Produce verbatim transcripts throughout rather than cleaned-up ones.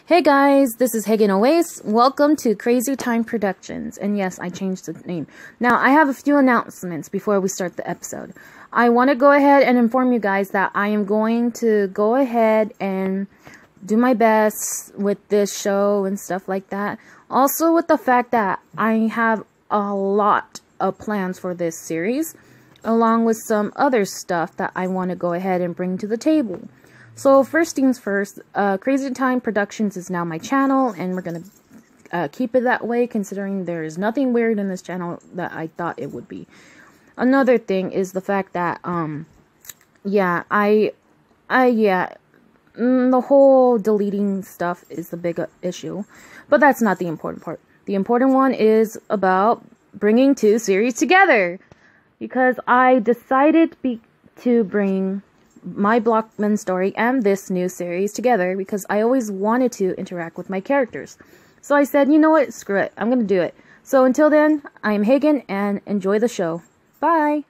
Hey guys, this is Hagen Oasis. Welcome to Crazy Time Productions. And yes, I changed the name. Now, I have a few announcements before we start the episode. I want to go ahead and inform you guys that I am going to go ahead and do my best with this show and stuff like that. Also with the fact that I have a lot of plans for this series, along with some other stuff that I want to go ahead and bring to the table. So first things first, uh, Crazy Time Productions is now my channel, and we're going to uh, keep it that way, considering there is nothing weird in this channel that I thought it would be. Another thing is the fact that, um, yeah, I, I, yeah, mm, the whole deleting stuff is the big issue, but that's not the important part. The important one is about bringing two series together, because I decided be to bring my Blockman story and this new series together because I always wanted to interact with my characters. So I said, you know what, screw it, I'm gonna do it. So until then, I am Hagen, and enjoy the show. Bye!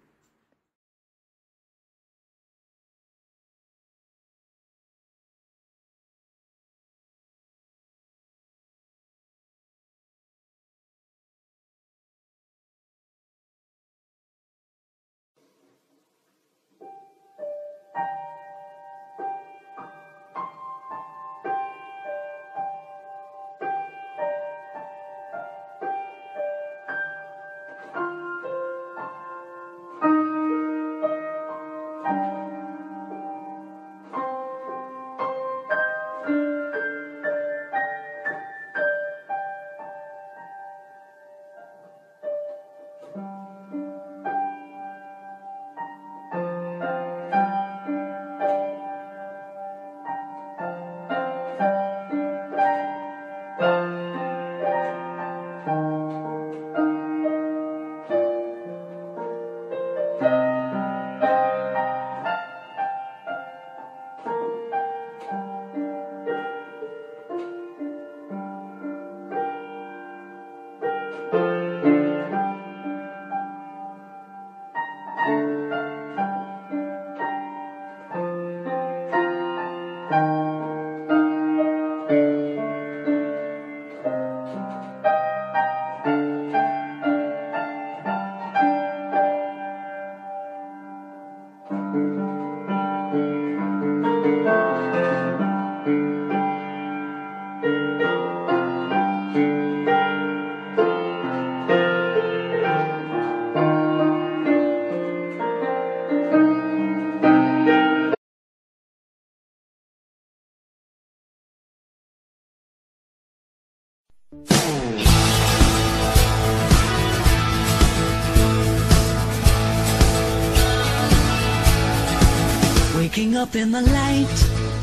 Waking up in the light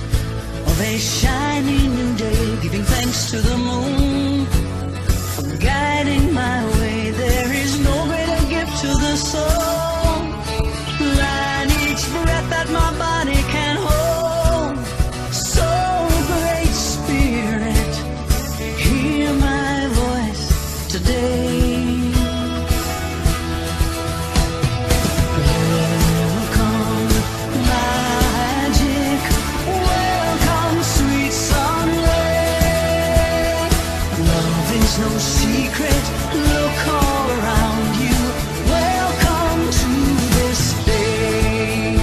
of a shiny new day, giving thanks to the moon for guiding my way. There is no greater gift to the soul than each breath that my body can hold. So great Spirit, hear my voice today. No secret, look all around you. Welcome to this day.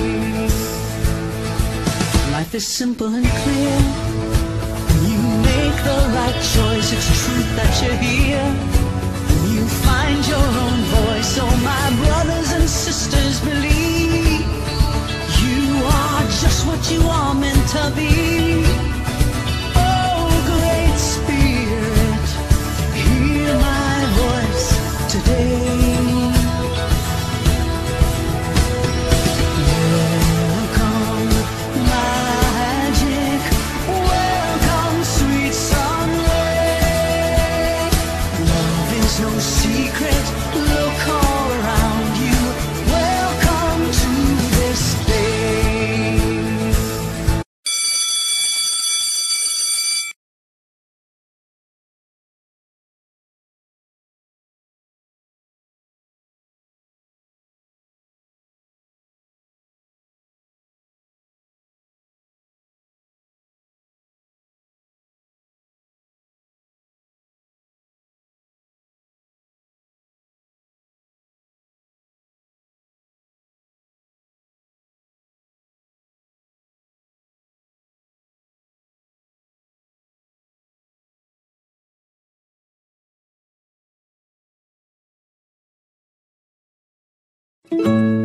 Life is simple and clear. When you make the right choice, it's truth that you hear. When you find your own voice, oh my brothers and sisters, believe you are just what you are meant to be. Oh, great Spirit, hear my voice today. Welcome, magic, you.